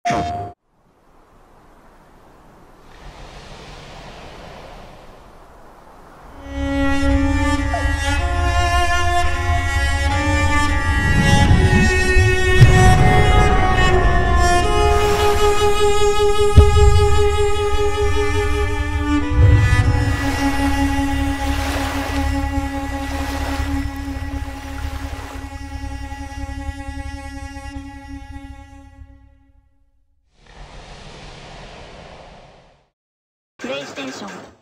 プレイステーション